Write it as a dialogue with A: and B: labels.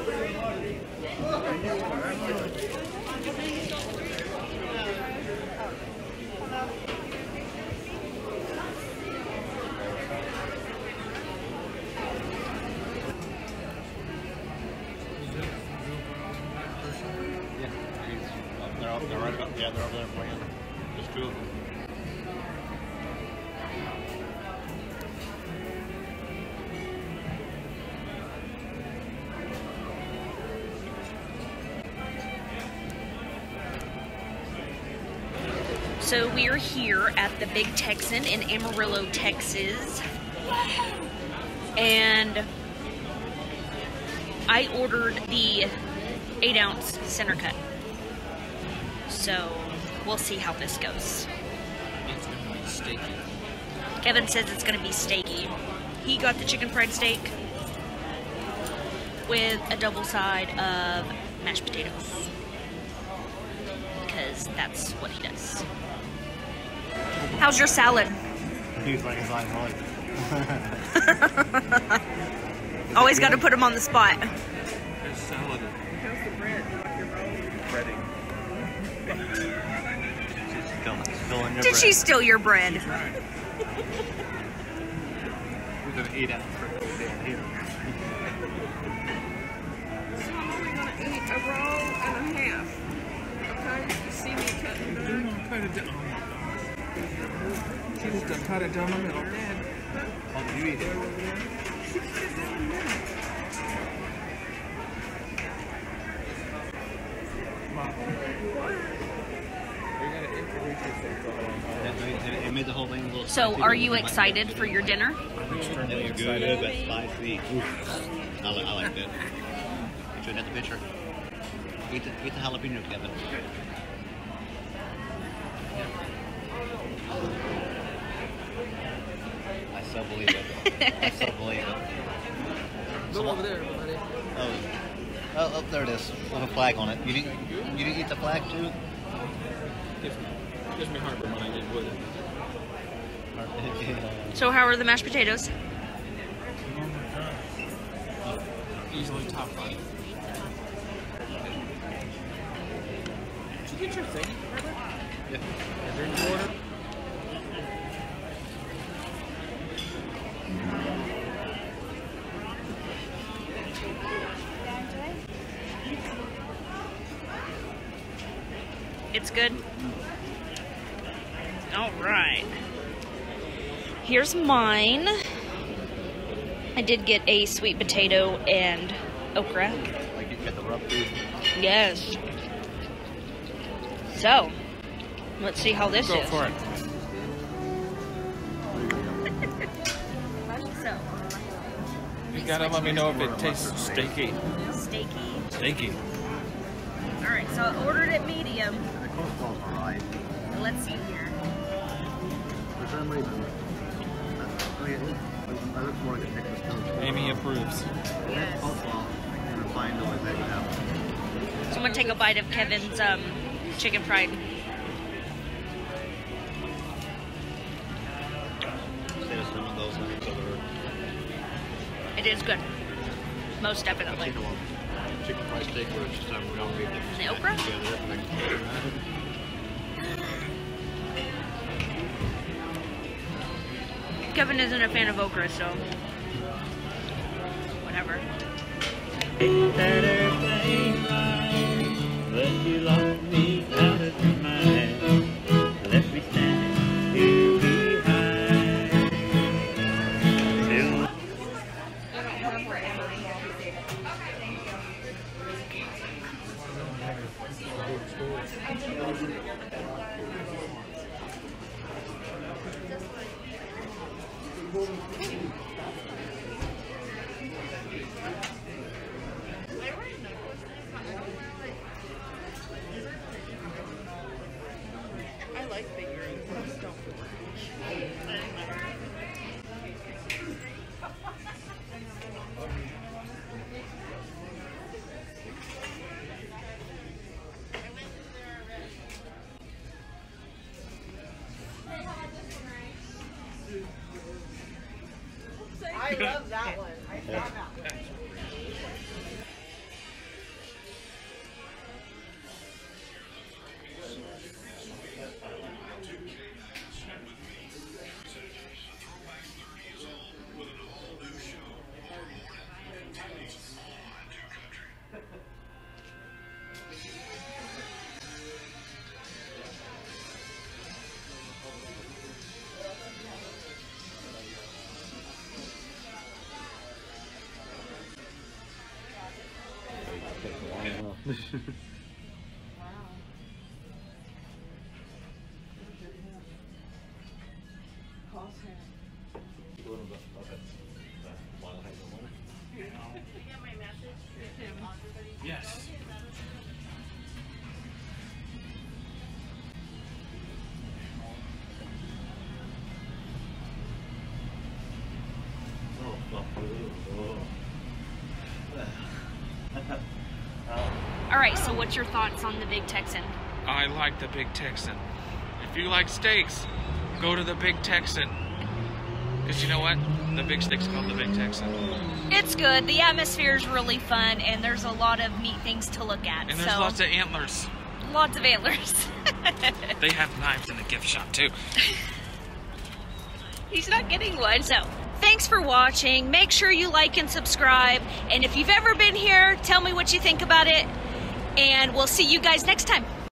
A: They're right up. Yeah, they're over there playing. Just two of them.
B: So we're here at the Big Texan in Amarillo, Texas. And I ordered the 8-ounce center cut. So we'll see how this goes.
C: It's gonna be steaky.
B: Kevin says it's gonna be steaky. He got the chicken fried steak with a double side of mashed potatoes. Because that's what he does. How's your salad?
A: He's like his eye voice.
B: Always got to put him on the spot.
C: It's salad.
D: How's the bread? You like your roll?
A: She's stealing your
B: Did
A: bread.
B: she steal your bread?
A: We're gonna eat out for the damn here.
D: So I'm only going to eat a roll and a half. Okay? You see me cutting
C: You
D: that?
C: don't cut it down. Oh my gosh. She just done cut it down the middle.
A: Oh, you eat it. It made the whole thing a little
B: So,
A: spicy,
B: are
A: but
B: you
A: it was
B: excited for your dinner?
C: Extremely
A: It was good, but spicy. I liked it. You should have the picture. Eat the jalapeno, Kevin. I so believe it. I so believe it.
C: Look over there, buddy.
A: Oh, there it is. With a flag on it. You didn't eat the flag too?
C: Gives me heartburn when I get wood.
B: So, how are the mashed potatoes?
C: Easily top 5. Did you get your thing?
A: Yeah.
C: Drink water?
B: It's good? All right. Here's mine. I did get a sweet potato and okra.
A: Like you get the rub too.
B: Yes. So, let's see how this
C: Go
B: is.
C: for it.
B: So,
C: You gotta let me know if it tastes steaky.
B: steaky.
C: Steaky.
B: All right, so I ordered it medium.
A: The coleslaw's alright.
B: So let's see here.
A: For some reason, it looks more like a Texas toast.
C: Amy approves.
B: Yes.
A: Coleslaw, and a fine noise egg out.
B: So I'm gonna take a bite of Kevin's chicken fried.
A: Instead of some of those nuggets over there.
B: It is good. Most definitely.
A: Chicken fried steak where it's just a real meat that's
B: The okra?
A: together.
B: Kevin isn't a fan of okra, so whatever.
E: But you locked me out of your mind, left me standing here behind. Till
C: Yes.
B: All right, so what's your thoughts on the Big Texan?
C: I like the Big Texan. If you like steaks, go to the Big Texan. Because you know what? The big steak's called the Big Texan.
B: It's good. The atmosphere is really fun, and there's a lot of neat things to look at.
C: And there's
B: so,
C: lots of antlers.
B: lots of antlers.
C: They have knives in the gift shop too.
B: He's not getting one. So, thanks for watching. Make sure you like and subscribe. And if you've ever been here, tell me what you think about it. And we'll see you guys next time.